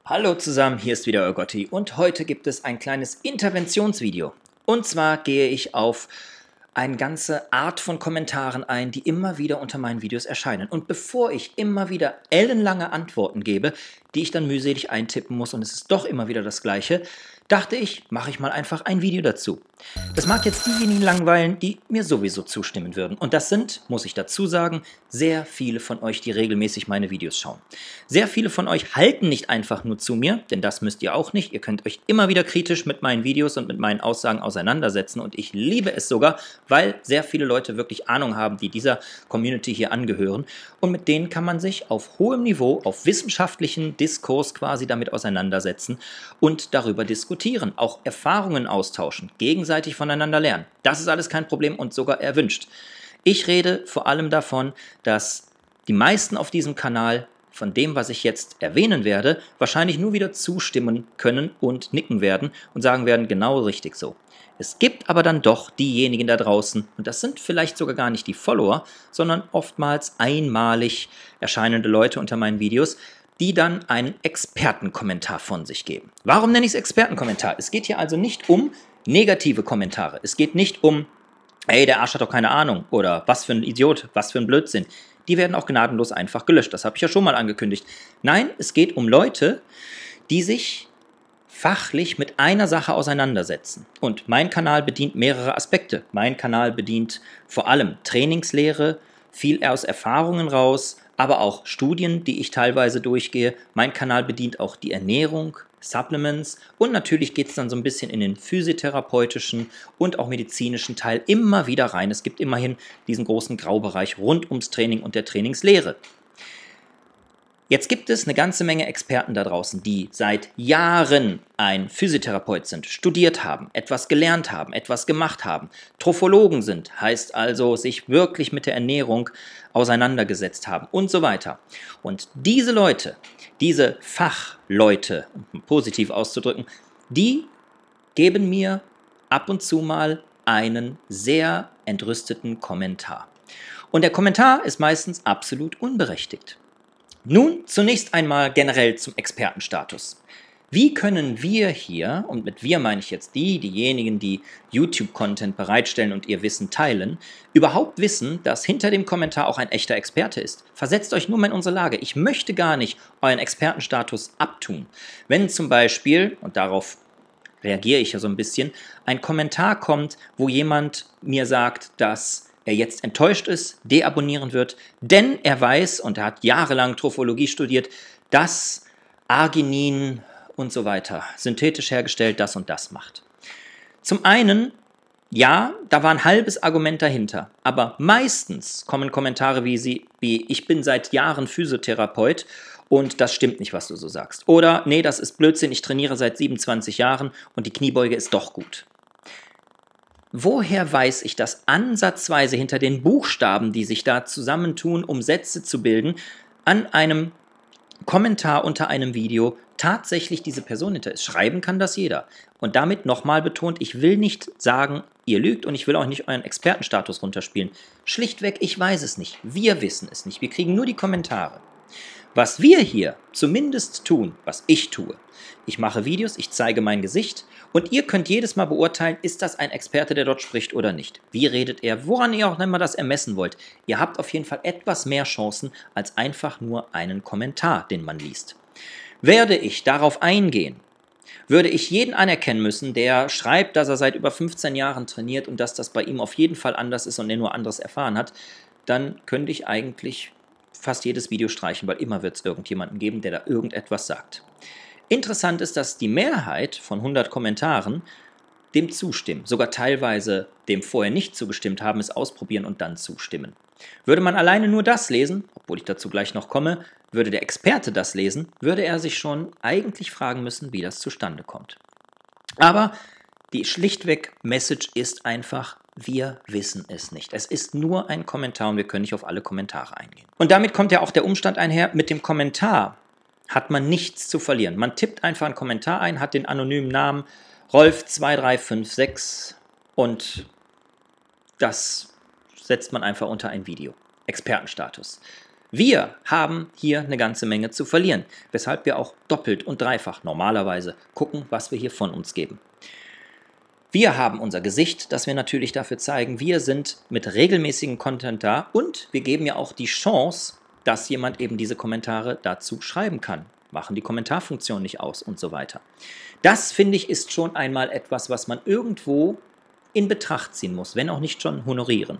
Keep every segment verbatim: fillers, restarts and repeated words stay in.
Hallo zusammen, hier ist wieder euer Gotti und heute gibt es ein kleines Interventionsvideo. Und zwar gehe ich auf eine ganze Art von Kommentaren ein, die immer wieder unter meinen Videos erscheinen. Und bevor ich immer wieder ellenlange Antworten gebe, die ich dann mühselig eintippen muss und es ist doch immer wieder das Gleiche, dachte ich, mache ich mal einfach ein Video dazu. Das mag jetzt diejenigen langweilen, die mir sowieso zustimmen würden. Und das sind, muss ich dazu sagen, sehr viele von euch, die regelmäßig meine Videos schauen. Sehr viele von euch halten nicht einfach nur zu mir, denn das müsst ihr auch nicht. Ihr könnt euch immer wieder kritisch mit meinen Videos und mit meinen Aussagen auseinandersetzen. Und ich liebe es sogar, weil sehr viele Leute wirklich Ahnung haben, die dieser Community hier angehören. Und mit denen kann man sich auf hohem Niveau, auf wissenschaftlichen Diskurs quasi damit auseinandersetzen und darüber diskutieren. Auch Erfahrungen austauschen, gegenseitig voneinander lernen. Das ist alles kein Problem und sogar erwünscht. Ich rede vor allem davon, dass die meisten auf diesem Kanal von dem, was ich jetzt erwähnen werde, wahrscheinlich nur wieder zustimmen können und nicken werden und sagen werden, genau richtig so. Es gibt aber dann doch diejenigen da draußen, und das sind vielleicht sogar gar nicht die Follower, sondern oftmals einmalig erscheinende Leute unter meinen Videos, die dann einen Expertenkommentar von sich geben. Warum nenne ich es Expertenkommentar? Es geht hier also nicht um negative Kommentare. Es geht nicht um, ey, der Arsch hat doch keine Ahnung oder was für ein Idiot, was für ein Blödsinn. Die werden auch gnadenlos einfach gelöscht. Das habe ich ja schon mal angekündigt. Nein, es geht um Leute, die sich fachlich mit einer Sache auseinandersetzen. Und mein Kanal bedient mehrere Aspekte. Mein Kanal bedient vor allem Trainingslehre, viel aus Erfahrungen raus, aber auch Studien, die ich teilweise durchgehe. Mein Kanal bedient auch die Ernährung, Supplements und natürlich geht es dann so ein bisschen in den physiotherapeutischen und auch medizinischen Teil immer wieder rein. Es gibt immerhin diesen großen Graubereich rund ums Training und der Trainingslehre. Jetzt gibt es eine ganze Menge Experten da draußen, die seit Jahren ein Physiotherapeut sind, studiert haben, etwas gelernt haben, etwas gemacht haben, Trophologen sind, heißt also sich wirklich mit der Ernährung auseinandergesetzt haben und so weiter. Und diese Leute, diese Fachleute, um positiv auszudrücken, die geben mir ab und zu mal einen sehr entrüsteten Kommentar. Und der Kommentar ist meistens absolut unberechtigt. Nun zunächst einmal generell zum Expertenstatus. Wie können wir hier, und mit wir meine ich jetzt die, diejenigen, die YouTube-Content bereitstellen und ihr Wissen teilen, überhaupt wissen, dass hinter dem Kommentar auch ein echter Experte ist? Versetzt euch nur mal in unsere Lage. Ich möchte gar nicht euren Expertenstatus abtun. Wenn zum Beispiel, und darauf reagiere ich ja so ein bisschen, ein Kommentar kommt, wo jemand mir sagt, dass er jetzt enttäuscht ist, deabonnieren wird, denn er weiß, und er hat jahrelang Trophologie studiert, dass Arginin und so weiter, synthetisch hergestellt, das und das macht. Zum einen, ja, da war ein halbes Argument dahinter, aber meistens kommen Kommentare wie, sie, wie ich bin seit Jahren Physiotherapeut und das stimmt nicht, was du so sagst. Oder, nee, das ist Blödsinn, ich trainiere seit siebenundzwanzig Jahren und die Kniebeuge ist doch gut. Woher weiß ich, dass ansatzweise hinter den Buchstaben, die sich da zusammentun, um Sätze zu bilden, an einem Kommentar unter einem Video tatsächlich diese Person hinter ist? Schreiben kann das jeder. Und damit nochmal betont, ich will nicht sagen, ihr lügt und ich will auch nicht euren Expertenstatus runterspielen. Schlichtweg, ich weiß es nicht. Wir wissen es nicht. Wir kriegen nur die Kommentare. Was wir hier zumindest tun, was ich tue, ich mache Videos, ich zeige mein Gesicht und ihr könnt jedes Mal beurteilen, ist das ein Experte, der dort spricht oder nicht. Wie redet er, woran ihr auch immer das ermessen wollt. Ihr habt auf jeden Fall etwas mehr Chancen als einfach nur einen Kommentar, den man liest. Werde ich darauf eingehen, würde ich jeden anerkennen müssen, der schreibt, dass er seit über fünfzehn Jahren trainiert und dass das bei ihm auf jeden Fall anders ist und er nur anderes erfahren hat, dann könnte ich eigentlich fast jedes Video streichen, weil immer wird es irgendjemanden geben, der da irgendetwas sagt. Interessant ist, dass die Mehrheit von hundert Kommentaren dem zustimmen, sogar teilweise dem vorher nicht zugestimmt haben, es ausprobieren und dann zustimmen. Würde man alleine nur das lesen, obwohl ich dazu gleich noch komme, würde der Experte das lesen, würde er sich schon eigentlich fragen müssen, wie das zustande kommt. Aber die schlichtweg Message ist einfach, wir wissen es nicht. Es ist nur ein Kommentar und wir können nicht auf alle Kommentare eingehen. Und damit kommt ja auch der Umstand einher, mit dem Kommentar hat man nichts zu verlieren. Man tippt einfach einen Kommentar ein, hat den anonymen Namen Rolf zwei drei fünf sechs und das setzt man einfach unter ein Video. Expertenstatus. Wir haben hier eine ganze Menge zu verlieren, weshalb wir auch doppelt und dreifach normalerweise gucken, was wir hier von uns geben. Wir haben unser Gesicht, das wir natürlich dafür zeigen. Wir sind mit regelmäßigem Content da und wir geben ja auch die Chance, dass jemand eben diese Kommentare dazu schreiben kann. Machen die Kommentarfunktion nicht aus und so weiter. Das, finde ich, ist schon einmal etwas, was man irgendwo in Betracht ziehen muss, wenn auch nicht schon honorieren.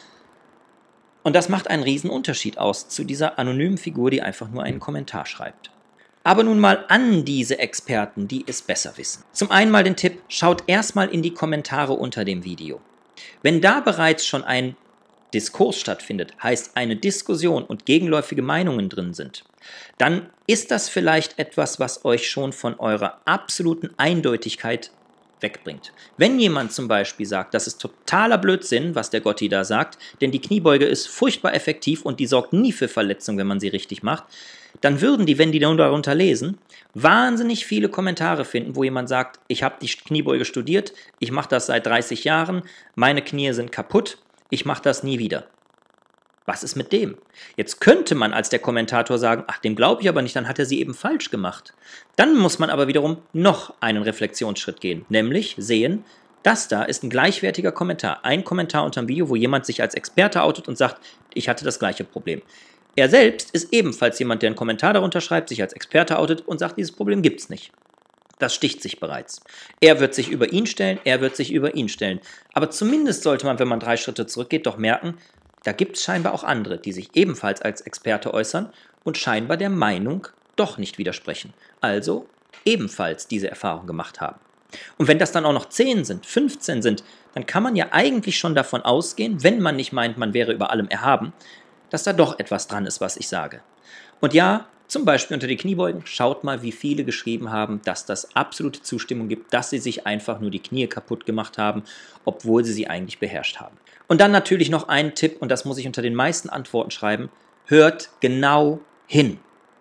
Und das macht einen riesen Unterschied aus zu dieser anonymen Figur, die einfach nur einen Kommentar schreibt. Aber nun mal an diese Experten, die es besser wissen. Zum einen mal den Tipp, schaut erstmal in die Kommentare unter dem Video. Wenn da bereits schon ein Diskurs stattfindet, heißt eine Diskussion und gegenläufige Meinungen drin sind, dann ist das vielleicht etwas, was euch schon von eurer absoluten Eindeutigkeit wegbringt. Wenn jemand zum Beispiel sagt, das ist totaler Blödsinn, was der Gotti da sagt, denn die Kniebeuge ist furchtbar effektiv und die sorgt nie für Verletzungen, wenn man sie richtig macht, dann würden die, wenn die darunter lesen, wahnsinnig viele Kommentare finden, wo jemand sagt, ich habe die Kniebeuge studiert, ich mache das seit dreißig Jahren, meine Knie sind kaputt, ich mache das nie wieder. Was ist mit dem? Jetzt könnte man als der Kommentator sagen, ach, dem glaube ich aber nicht, dann hat er sie eben falsch gemacht. Dann muss man aber wiederum noch einen Reflexionsschritt gehen, nämlich sehen, das da ist ein gleichwertiger Kommentar. Ein Kommentar unter dem Video, wo jemand sich als Experte outet und sagt, ich hatte das gleiche Problem. Er selbst ist ebenfalls jemand, der einen Kommentar darunter schreibt, sich als Experte outet und sagt, dieses Problem gibt es nicht. Das sticht sich bereits. Er wird sich über ihn stellen, er wird sich über ihn stellen. Aber zumindest sollte man, wenn man drei Schritte zurückgeht, doch merken, da gibt es scheinbar auch andere, die sich ebenfalls als Experte äußern und scheinbar der Meinung doch nicht widersprechen. Also ebenfalls diese Erfahrung gemacht haben. Und wenn das dann auch noch zehn sind, fünfzehn sind, dann kann man ja eigentlich schon davon ausgehen, wenn man nicht meint, man wäre über allem erhaben, dass da doch etwas dran ist, was ich sage. Und ja, zum Beispiel unter die Kniebeugen, schaut mal, wie viele geschrieben haben, dass das absolute Zustimmung gibt, dass sie sich einfach nur die Knie kaputt gemacht haben, obwohl sie sie eigentlich beherrscht haben. Und dann natürlich noch ein Tipp, und das muss ich unter den meisten Antworten schreiben, hört genau hin.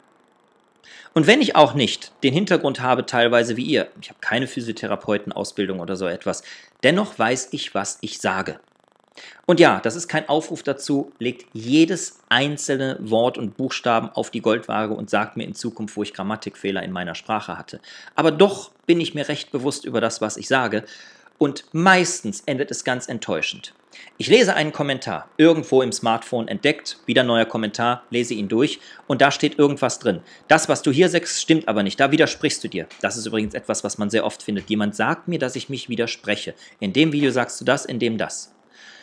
Und wenn ich auch nicht den Hintergrund habe, teilweise wie ihr, ich habe keine Physiotherapeutenausbildung oder so etwas, dennoch weiß ich, was ich sage. Und ja, das ist kein Aufruf dazu, legt jedes einzelne Wort und Buchstaben auf die Goldwaage und sagt mir in Zukunft, wo ich Grammatikfehler in meiner Sprache hatte. Aber doch bin ich mir recht bewusst über das, was ich sage. Und meistens endet es ganz enttäuschend. Ich lese einen Kommentar, irgendwo im Smartphone entdeckt, wieder neuer Kommentar, lese ihn durch und da steht irgendwas drin. Das, was du hier sagst, stimmt aber nicht, da widersprichst du dir. Das ist übrigens etwas, was man sehr oft findet. Jemand sagt mir, dass ich mich widerspreche. In dem Video sagst du das, in dem das.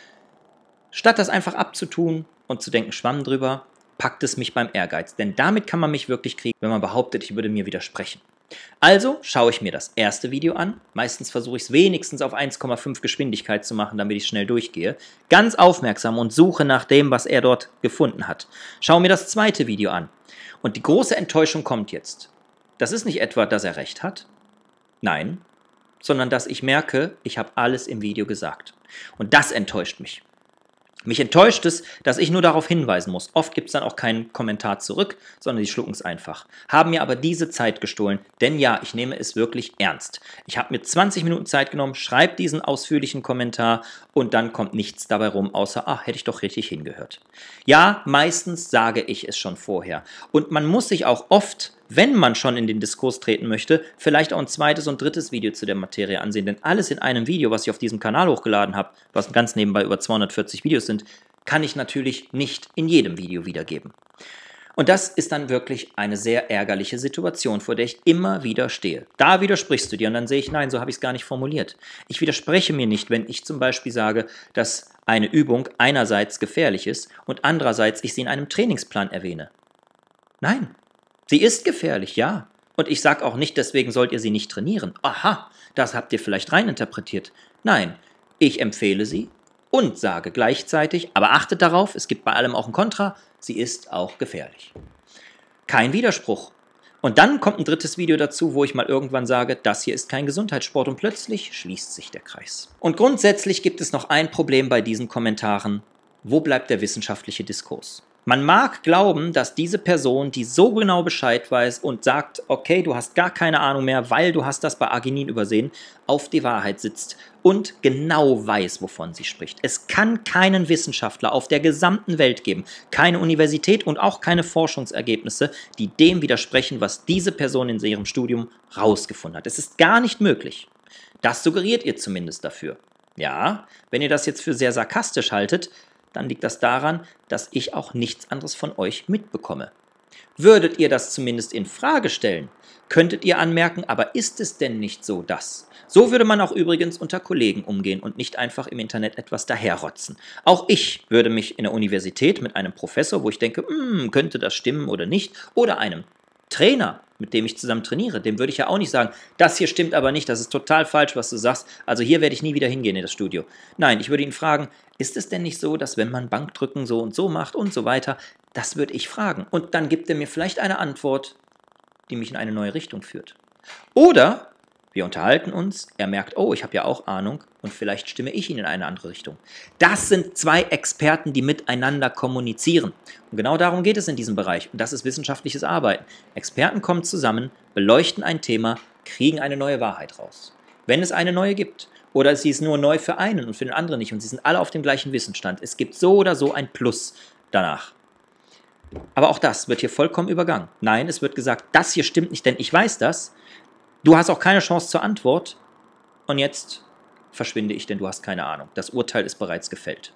Statt das einfach abzutun und zu denken, Schwamm drüber, packt es mich beim Ehrgeiz. Denn damit kann man mich wirklich kriegen, wenn man behauptet, ich würde mir widersprechen. Also schaue ich mir das erste Video an. Meistens versuche ich es wenigstens auf eins Komma fünf Geschwindigkeit zu machen, damit ich schnell durchgehe. Ganz aufmerksam und suche nach dem, was er dort gefunden hat. Schaue mir das zweite Video an. Und die große Enttäuschung kommt jetzt. Das ist nicht etwa, dass er recht hat. Nein. Sondern dass ich merke, ich habe alles im Video gesagt. Und das enttäuscht mich. Mich enttäuscht es, dass ich nur darauf hinweisen muss. Oft gibt es dann auch keinen Kommentar zurück, sondern die schlucken es einfach. Haben mir aber diese Zeit gestohlen, denn ja, ich nehme es wirklich ernst. Ich habe mir zwanzig Minuten Zeit genommen, schreibe diesen ausführlichen Kommentar und dann kommt nichts dabei rum, außer, ach, hätte ich doch richtig hingehört. Ja, meistens sage ich es schon vorher. Und man muss sich auch oft, wenn man schon in den Diskurs treten möchte, vielleicht auch ein zweites und drittes Video zu der Materie ansehen. Denn alles in einem Video, was ich auf diesem Kanal hochgeladen habe, was ganz nebenbei über zweihundertvierzig Videos sind, kann ich natürlich nicht in jedem Video wiedergeben. Und das ist dann wirklich eine sehr ärgerliche Situation, vor der ich immer wieder stehe. Da widersprichst du dir und dann sehe ich, nein, so habe ich es gar nicht formuliert. Ich widerspreche mir nicht, wenn ich zum Beispiel sage, dass eine Übung einerseits gefährlich ist und andererseits ich sie in einem Trainingsplan erwähne. Nein. Sie ist gefährlich, ja. Und ich sage auch nicht, deswegen sollt ihr sie nicht trainieren. Aha, das habt ihr vielleicht reininterpretiert. Nein, ich empfehle sie und sage gleichzeitig, aber achtet darauf, es gibt bei allem auch ein Kontra, sie ist auch gefährlich. Kein Widerspruch. Und dann kommt ein drittes Video dazu, wo ich mal irgendwann sage, das hier ist kein Gesundheitssport und plötzlich schließt sich der Kreis. Und grundsätzlich gibt es noch ein Problem bei diesen Kommentaren. Wo bleibt der wissenschaftliche Diskurs? Man mag glauben, dass diese Person, die so genau Bescheid weiß und sagt, okay, du hast gar keine Ahnung mehr, weil du hast das bei Arginin übersehen, auf die Wahrheit sitzt und genau weiß, wovon sie spricht. Es kann keinen Wissenschaftler auf der gesamten Welt geben, keine Universität und auch keine Forschungsergebnisse, die dem widersprechen, was diese Person in ihrem Studium rausgefunden hat. Es ist gar nicht möglich. Das suggeriert ihr zumindest dafür. Ja, wenn ihr das jetzt für sehr sarkastisch haltet, dann liegt das daran, dass ich auch nichts anderes von euch mitbekomme. Würdet ihr das zumindest in Frage stellen, könntet ihr anmerken, aber ist es denn nicht so, dass? So würde man auch übrigens unter Kollegen umgehen und nicht einfach im Internet etwas daherrotzen. Auch ich würde mich in der Universität mit einem Professor, wo ich denke, hm, könnte das stimmen oder nicht, oder einem Trainer, mit dem ich zusammen trainiere, dem würde ich ja auch nicht sagen, das hier stimmt aber nicht, das ist total falsch, was du sagst, also hier werde ich nie wieder hingehen in das Studio. Nein, ich würde ihn fragen, ist es denn nicht so, dass wenn man Bankdrücken so und so macht und so weiter, das würde ich fragen. Und dann gibt er mir vielleicht eine Antwort, die mich in eine neue Richtung führt. Oder wir unterhalten uns, er merkt, oh, ich habe ja auch Ahnung und vielleicht stimme ich ihn in eine andere Richtung. Das sind zwei Experten, die miteinander kommunizieren. Und genau darum geht es in diesem Bereich. Und das ist wissenschaftliches Arbeiten. Experten kommen zusammen, beleuchten ein Thema, kriegen eine neue Wahrheit raus. Wenn es eine neue gibt oder sie ist nur neu für einen und für den anderen nicht und sie sind alle auf dem gleichen Wissensstand, es gibt so oder so ein Plus danach. Aber auch das wird hier vollkommen übergangen. Nein, es wird gesagt, das hier stimmt nicht, denn ich weiß das. Du hast auch keine Chance zur Antwort und jetzt verschwinde ich, denn du hast keine Ahnung. Das Urteil ist bereits gefällt.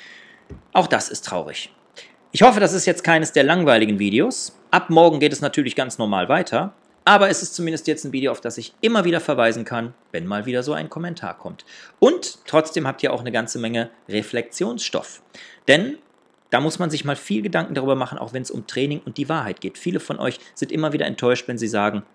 Auch das ist traurig. Ich hoffe, das ist jetzt keines der langweiligen Videos. Ab morgen geht es natürlich ganz normal weiter, aber es ist zumindest jetzt ein Video, auf das ich immer wieder verweisen kann, wenn mal wieder so ein Kommentar kommt. Und trotzdem habt ihr auch eine ganze Menge Reflexionsstoff. Denn da muss man sich mal viel Gedanken darüber machen, auch wenn es um Training und die Wahrheit geht. Viele von euch sind immer wieder enttäuscht, wenn sie sagen,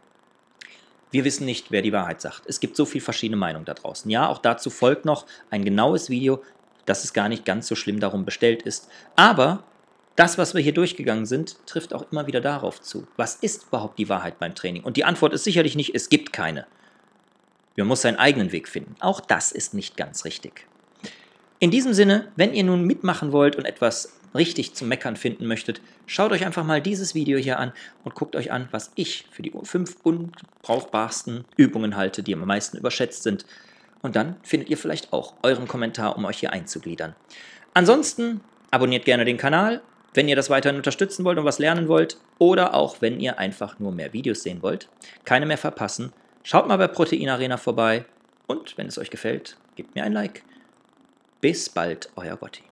wir wissen nicht, wer die Wahrheit sagt. Es gibt so viele verschiedene Meinungen da draußen. Ja, auch dazu folgt noch ein genaues Video, dass es gar nicht ganz so schlimm darum bestellt ist. Aber das, was wir hier durchgegangen sind, trifft auch immer wieder darauf zu. Was ist überhaupt die Wahrheit beim Training? Und die Antwort ist sicherlich nicht, es gibt keine. Man muss seinen eigenen Weg finden. Auch das ist nicht ganz richtig. In diesem Sinne, wenn ihr nun mitmachen wollt und etwas richtig zum Meckern finden möchtet, schaut euch einfach mal dieses Video hier an und guckt euch an, was ich für die fünf unbrauchbarsten Übungen halte, die am meisten überschätzt sind. Und dann findet ihr vielleicht auch euren Kommentar, um euch hier einzugliedern. Ansonsten abonniert gerne den Kanal, wenn ihr das weiterhin unterstützen wollt und was lernen wollt, oder auch wenn ihr einfach nur mehr Videos sehen wollt. Keine mehr verpassen. Schaut mal bei Protein Arena vorbei und wenn es euch gefällt, gebt mir ein Like. Bis bald, euer Gotti.